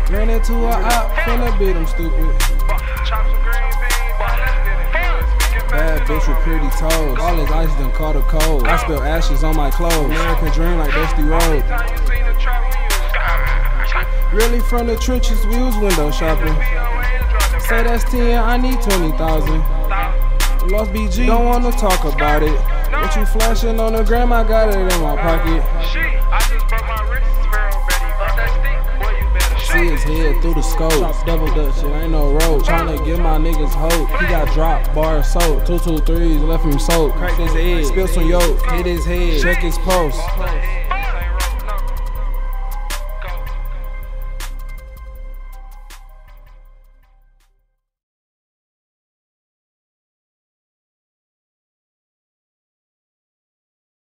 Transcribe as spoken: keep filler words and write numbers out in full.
Ran into a op, finna beat him stupid. Bad bitch with pretty toes. All his ice done caught a cold. I spill ashes on my clothes. American dream like Dusty Road. Really from the trenches, we was window shopping. Say that's ten, I need twenty thousand. Lost B G, don't wanna talk about it. What you flashing on the gram, I got it in my pocket. See his head through the scope. Drop double dutch, it ain't no road. Tryna give my niggas hope. He got dropped, bar soap. Two two threes, left him soaked. Cracked his head, spilled some yolk. Hit his head, check his pulse.